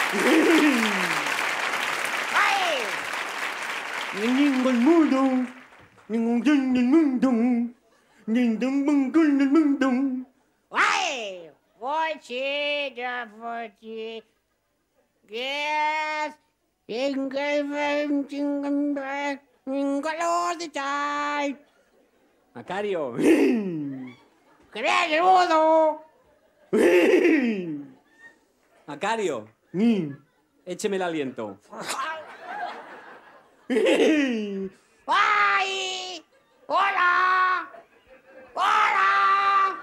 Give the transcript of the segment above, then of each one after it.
¡Ay! Ningún mundo, ningún en el mundo, ningún en el mundo. ¡Ay! Pochita, pochita. Yes. In color de time. Macario. ¡Crea el mudo! Macario, écheme el aliento. ¡Ay! ¡Hola! ¡Hola!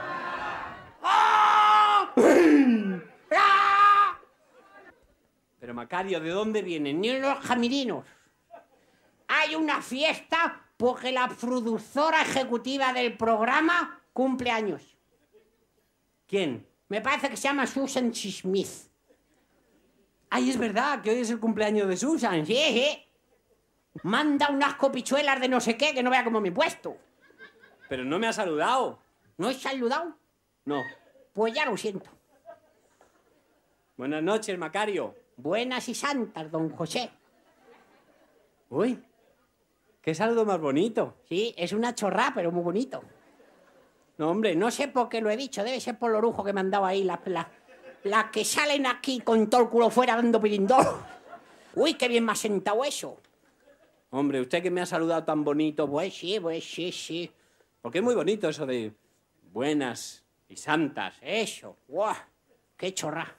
¡Oh! ¡Hola! Pero Macario, ¿de dónde vienen? Ni los camirinos. Hay una fiesta porque la productora ejecutiva del programa cumple años. ¿Quién? Me parece que se llama Susan Smith. Ay, es verdad, que hoy es el cumpleaños de Susan. Sí, sí. Manda unas copichuelas de no sé qué que no vea cómo me he puesto. Pero no me ha saludado. ¿No he saludado? No. Pues ya lo siento. Buenas noches, Macario. Buenas y santas, don José. Uy, qué saludo más bonito. Sí, es una chorrá, pero muy bonito. No, hombre, No sé por qué lo he dicho, debe ser por lo orujo que me han dado ahí, las que salen aquí con todo el culo fuera dando pirindol. Uy, qué bien me ha sentado eso. Hombre, usted que me ha saludado tan bonito, Pues sí, sí. porque es muy bonito eso de buenas y santas. Eso, guau, qué chorrá.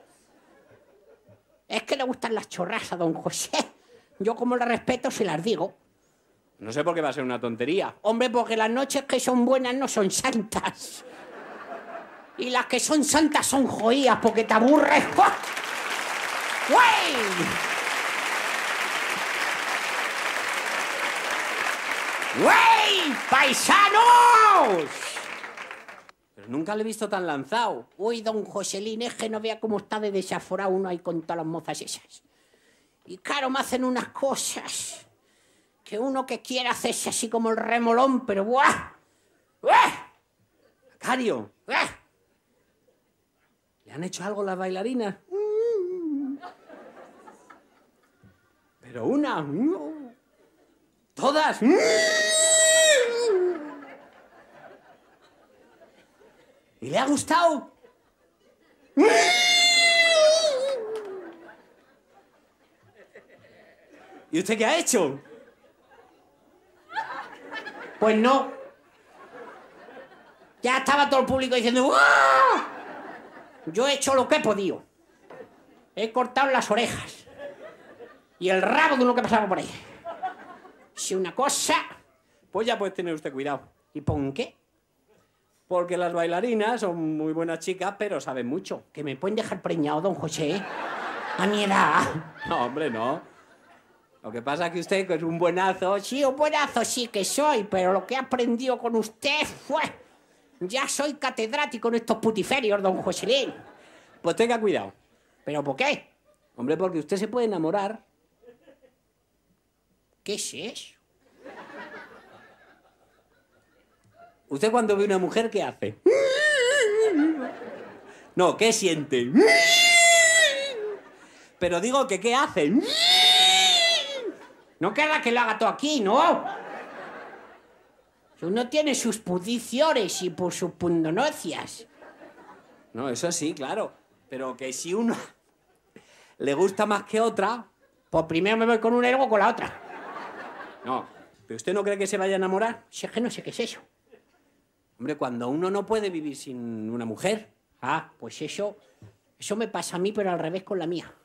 Es que le gustan las chorras a don José. Yo como le respeto se las digo. No sé por qué va a ser una tontería. Hombre, porque las noches que son buenas no son santas. Y las que son santas son joías porque te aburres. ¡Güey! ¡Güey! ¡Paisanos! Pero nunca le he visto tan lanzado. Uy, don Joselín, es que no vea cómo está de desaforado uno ahí con todas las mozas esas. Y claro, me hacen unas cosas que uno que quiere hacerse así como el remolón, pero ¡buah! ¡Buah! Macario, ¡Buah! ¿le han hecho algo las bailarinas? Pero una. Todas. ¿Y le ha gustado? ¿Y usted qué ha hecho? Pues no. Ya estaba todo el público diciendo ¡ah! Yo he hecho lo que he podido. He cortado las orejas. Y el rabo de uno que pasaba por ahí. Si una cosa... Pues ya puede tener usted cuidado. ¿Y por qué? Porque las bailarinas son muy buenas chicas, pero saben mucho. Que me pueden dejar preñado, don José. A mi edad. No, hombre, no. Lo que pasa es que usted, que es un buenazo... Sí, un buenazo sí que soy, pero lo que he aprendido con usted fue... Ya soy catedrático en estos putiferios, don Joselín. Pues tenga cuidado. ¿Pero por qué? Hombre, porque usted se puede enamorar. ¿Qué es eso? ¿Usted cuando ve una mujer, qué hace? No, ¿qué siente? Pero digo que ¿qué hace? No querrá que lo haga todo aquí, ¿no? Uno tiene sus pudiciones y por sus pundonocias. No, eso sí, claro. Pero que si uno le gusta más que otra... Pues primero me voy con una y luego con la otra. No, ¿pero usted no cree que se vaya a enamorar? Si es que no sé qué es eso. Hombre, cuando uno no puede vivir sin una mujer... Ah, pues eso me pasa a mí, pero al revés con la mía.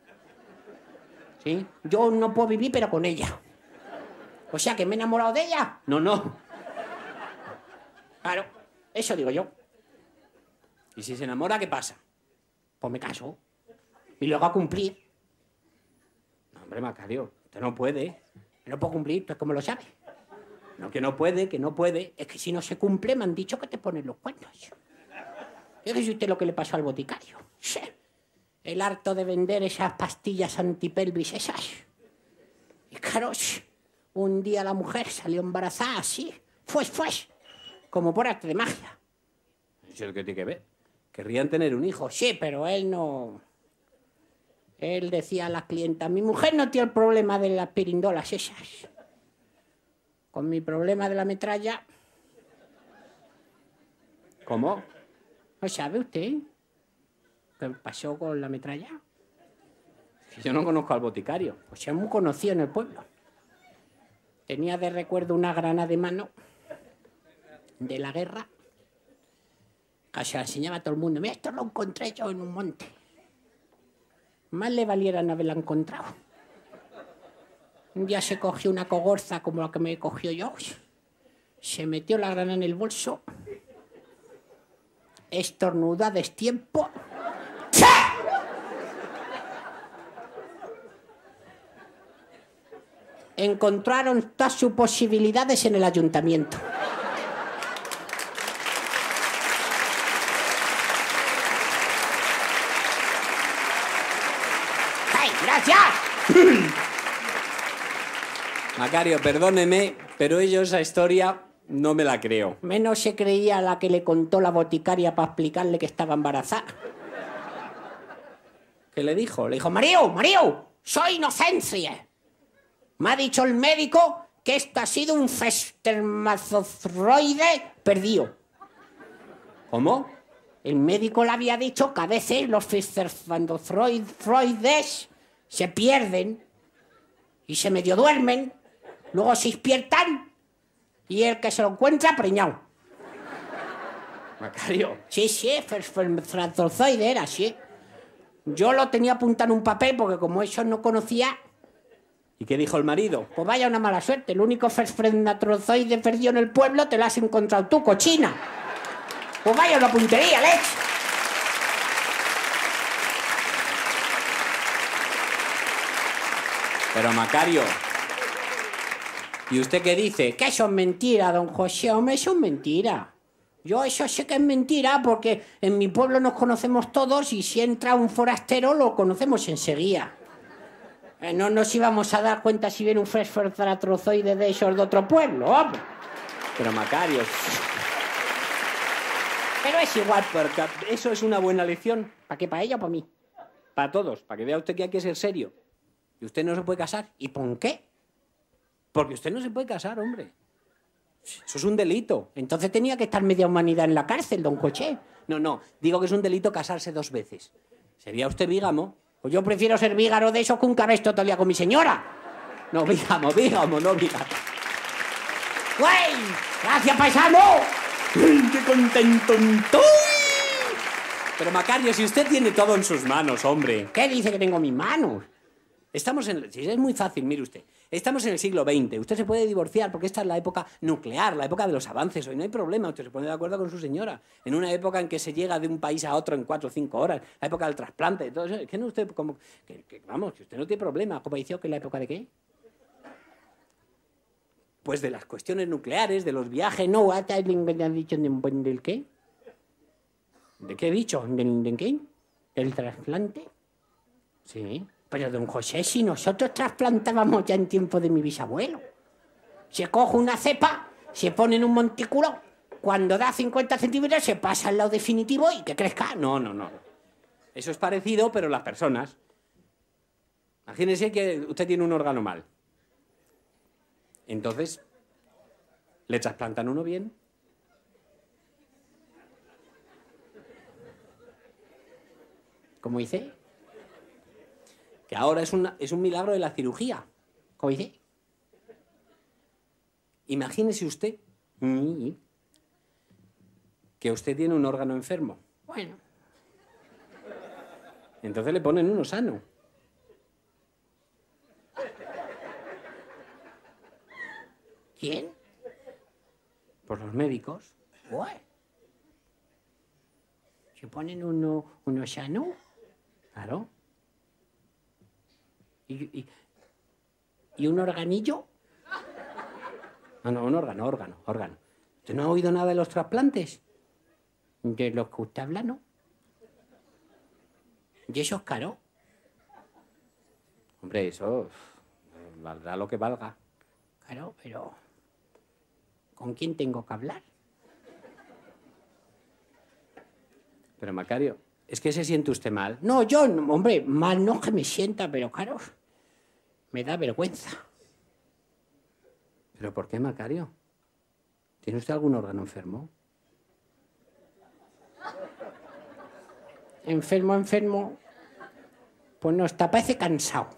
¿Sí? Yo no puedo vivir, pero con ella. O sea, que me he enamorado de ella. No. Claro, eso digo yo. ¿Y si se enamora, qué pasa? Pues me caso. Y luego a cumplir. No, hombre, Macario, usted no puede. No puedo cumplir, pues como lo sabe. No, que no puede, que no puede. Es que si no se cumple, me han dicho que te ponen los cuernos. Fíjese usted lo que le pasó al boticario. Sí. El harto de vender esas pastillas antipelvis esas. Y claro, un día la mujer salió embarazada así. Fue. Como por arte de magia. ¿Eso es lo que tiene que ver? Querrían tener un hijo. Sí, pero él no... Él decía a las clientas, mi mujer no tiene el problema de las pirindolas esas. Con mi problema de la metralla... ¿Cómo? ¿No sabe usted qué pasó con la metralla? Yo no conozco al boticario. Pues es muy conocido en el pueblo. Tenía de recuerdo una granada de mano de la guerra. Que se la enseñaba a todo el mundo. Mira, esto lo encontré yo en un monte. Más le valiera no haberla encontrado. Un día se cogió una cogorza como la que me cogió yo. Se metió la granada en el bolso. Estornudó a destiempo. Encontraron todas sus posibilidades en el ayuntamiento. ¡Ay, gracias! Macario, perdóneme, pero yo esa historia no me la creo. Menos se creía la que le contó la boticaria para explicarle que estaba embarazada. ¿Qué le dijo? Le dijo, Mario, soy Inocencia. Me ha dicho el médico que esto ha sido un espermatozoide perdido. ¿Cómo? El médico le había dicho que a veces los espermatozoides se pierden y se medio duermen, luego se despiertan y el que se lo encuentra preñado. Macario. Sí, espermatozoide era así. Yo lo tenía apuntado en un papel porque como eso no conocía... ¿Y qué dijo el marido? Pues vaya una mala suerte. El único espermatozoide perdido en el pueblo te lo has encontrado tú, cochina. Pues vaya una puntería, leche. Pero Macario, ¿y usted qué dice? Que eso es mentira, don José. Hombre, eso es mentira. Yo eso sé que es mentira porque en mi pueblo nos conocemos todos y si entra un forastero lo conocemos enseguida. No nos íbamos a dar cuenta si viene un espermatozoide de esos de otro pueblo, hombre. Pero Macario... Pero es igual. Porque eso es una buena lección. ¿Para qué? ¿Para ella o para mí? Para todos, para que vea usted que hay que ser serio. Y usted no se puede casar. ¿Y por qué? Porque usted no se puede casar, hombre. Eso es un delito. Entonces tenía que estar media humanidad en la cárcel, don Coché. No, digo que es un delito casarse 2 veces. ¿Sería usted vígamo? Pues yo prefiero ser vígaro de esos que un cabresto todo el día con mi señora. No, vígamo, no vígamo. ¡Güey! ¡Gracias, paisano! ¡Qué contento estoy! Pero Macario, si usted tiene todo en sus manos, hombre. ¿Qué dice que tengo mis manos? Estamos en... Sí, es muy fácil, mire usted. Estamos en el siglo XX. Usted se puede divorciar porque esta es la época nuclear, la época de los avances. Hoy no hay problema. Usted se pone de acuerdo con su señora. En una época en que se llega de un país a otro en 4 o 5 horas. La época del trasplante. Todo eso. Que no usted como... vamos, que usted no tiene problema. ¿Cómo dice que la época de qué? Pues de las cuestiones nucleares, de los viajes. No, ¿ha dicho del qué? ¿De qué he dicho? ¿Del qué? ¿Del trasplante? Sí. Pero, don José, si nosotros trasplantábamos ya en tiempo de mi bisabuelo. Se coge una cepa, se pone en un montículo, cuando da 50 centímetros se pasa al lado definitivo y que crezca. No. Eso es parecido, pero las personas. Imagínese que usted tiene un órgano mal. Entonces, ¿le trasplantan uno bien? ¿Cómo dice? Que ahora es un milagro de la cirugía. ¿Cómo dice? Imagínese usted que usted tiene un órgano enfermo. Bueno. Entonces le ponen uno sano. ¿Quién? Por los médicos. Ué. ¿Se ponen uno sano? Claro. ¿Y un organillo? No, un órgano. ¿Usted no ha oído nada de los trasplantes? De los que usted habla, ¿no? ¿Y eso es caro? Hombre, eso valdrá lo que valga. Claro, pero ¿con quién tengo que hablar? Pero Macario, Es que se siente usted mal. No, yo, no, hombre, mal no es que me sienta, pero claro, me da vergüenza. ¿Pero por qué, Macario? ¿Tiene usted algún órgano enfermo? Enfermo. Pues no está, parece cansado.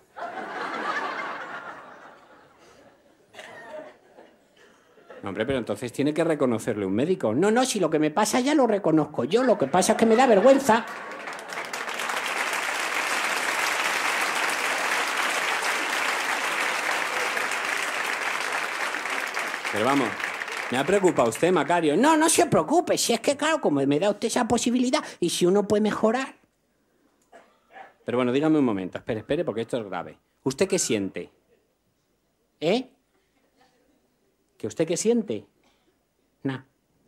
No, hombre, pero entonces tiene que reconocerle un médico. No, si lo que me pasa ya lo reconozco yo, lo que pasa es que me da vergüenza. Pero vamos, me ha preocupado usted, Macario. No se preocupe, si es que claro, como me da usted esa posibilidad y si uno puede mejorar. Pero bueno, dígame un momento, espere, porque esto es grave. ¿Usted qué siente? ¿Eh? ¿Que usted qué siente? Nada.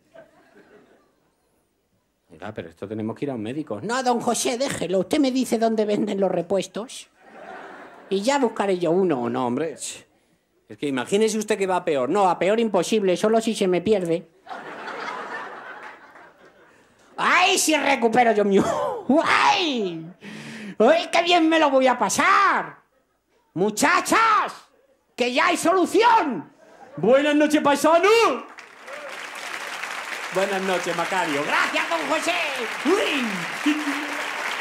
Oiga, pero esto tenemos que ir a un médico. No, don José, déjelo. Usted me dice dónde venden los repuestos y ya buscaré yo uno. No, hombre. Es que imagínese usted que va a peor. No, a peor imposible, solo si se me pierde. ¡Ay, si recupero yo mío! ¡Ay! ¡Ay, qué bien me lo voy a pasar! ¡Muchachas! ¡Que ya hay solución! ¡Buenas noches, paisano! Buenas noches, Macario. ¡Gracias, don José! ¡Uy!